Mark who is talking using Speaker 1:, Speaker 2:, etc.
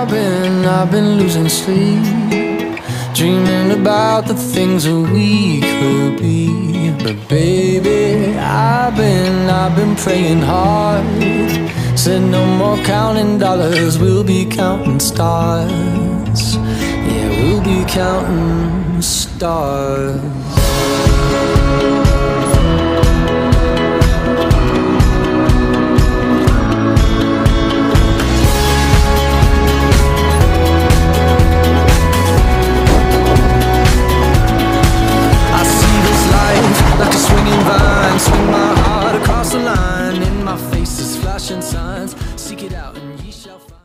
Speaker 1: I've been losing sleep, dreaming about the things that we could be. But baby, I've been praying hard. Said no more counting dollars, we'll be counting stars. Yeah, we'll be counting stars. Like a swinging vine, swing my heart across the line. In my face is flashing signs. Seek it out and ye shall find.